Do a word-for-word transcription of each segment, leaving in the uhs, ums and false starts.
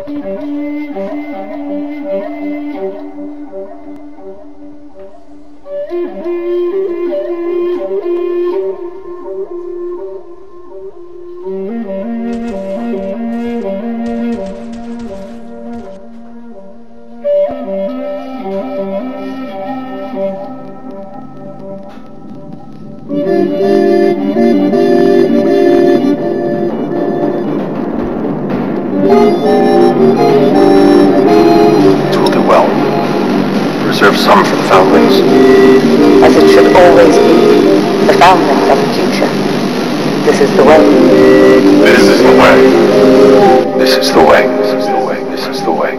It will do well. Reserve some for the foundlings. As it should always be, the foundlings of the future. This is the way. This is the way. This is the way. This is the way. This is the way.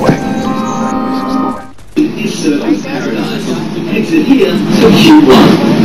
Paradise. Exit here for Q one.